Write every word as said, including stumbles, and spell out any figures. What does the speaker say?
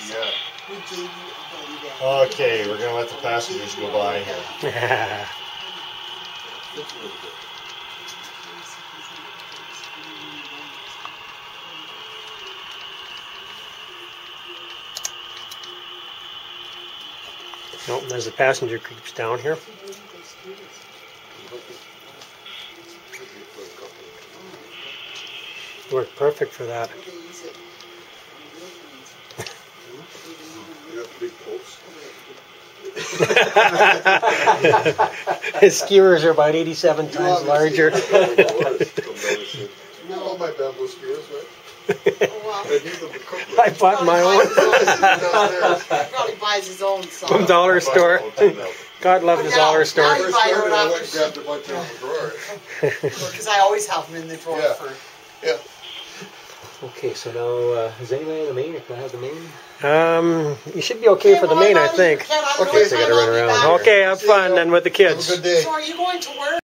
Okay, we're going to let the passengers go by here. Nope, there's the passenger creeps down here. Worked perfect for that. His skewers are about eighty-seven times larger. I bought my own. He probably buys his own stuff. From dollar store. God love the dollar store. Because I always have them in the drawer Yeah. for. Yeah. Okay, so now, uh, is anybody in the main, or can I have the main? Um, you should be okay for the main, I think. Okay, Okay, so I gotta run around. Okay, have fun then with the kids. Have a good day. So are you going to work?